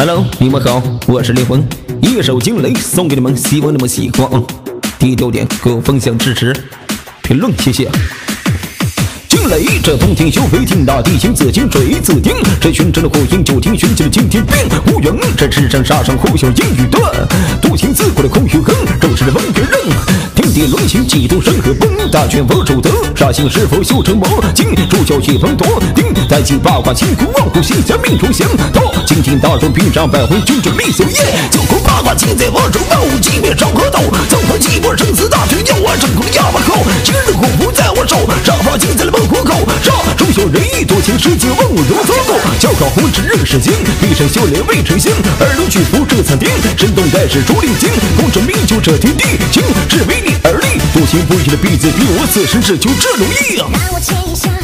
Hello， 你们好，我是灵魂，一首惊雷送给你们，希望你们喜欢。第六点，给我分享支持，评论，谢谢。惊雷，这通天修飞天，大地形自惊水自定，这群真的火焰就听寻起了惊天变。无缘，这世上杀上互相阴雨断，独行自古的空虚恨，都是问别人。天地轮行，几度山河崩，大权佛主德，杀心是否修成魔？今主教一分夺定，待起八卦清苦，望虎心下命中相托。今天大众平上百回，君主立修业，就空八卦尽在我手，万物寂灭长河道，造化气魄生死大权，要我正空压我口，今日祸福在我手，杀法尽在了猛虎口，杀忠孝仁义多情世界，万物如走狗，教考胡指认世经，一生修炼未成仙，二龙举福这参天，神动代世竹林经，功成名就这天地，今只为你而立，多情不渝的彼此比我此生只求这容易。 让我牵一下。